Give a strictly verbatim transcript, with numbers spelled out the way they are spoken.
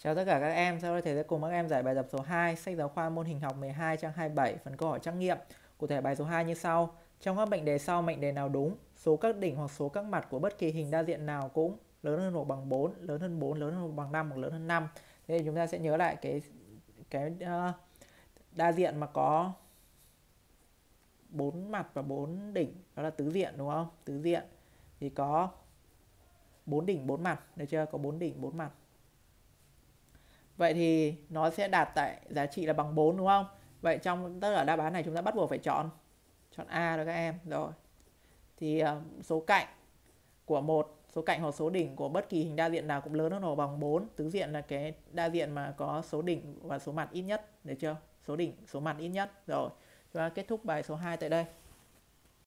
Chào tất cả các em, sau đây thầy sẽ cùng các em giải bài tập số hai, sách giáo khoa môn hình học mười hai trang hai mươi bảy, phần câu hỏi trắc nghiệm. Cụ thể bài số hai như sau. Trong các mệnh đề sau, mệnh đề nào đúng? Số các đỉnh hoặc số các mặt của bất kỳ hình đa diện nào cũng lớn hơn hoặc bằng bốn, lớn hơn bốn, lớn hơn hoặc bằng năm hoặc lớn hơn năm. Thế thì chúng ta sẽ nhớ lại cái cái uh, đa diện mà có bốn mặt và bốn đỉnh, đó là tứ diện đúng không? Tứ diện thì có bốn đỉnh bốn mặt, được chưa? Có bốn đỉnh bốn mặt. Vậy thì nó sẽ đạt tại giá trị là bằng bốn đúng không? Vậy trong tất cả đáp án này chúng ta bắt buộc phải chọn chọn A đó các em. Rồi. Thì uh, số cạnh của một số cạnh hoặc số đỉnh của bất kỳ hình đa diện nào cũng lớn hơn hoặc bằng bốn. Tứ diện là cái đa diện mà có số đỉnh và số mặt ít nhất, được chưa? Số đỉnh, số mặt ít nhất. Rồi. Chúng ta kết thúc bài số hai tại đây.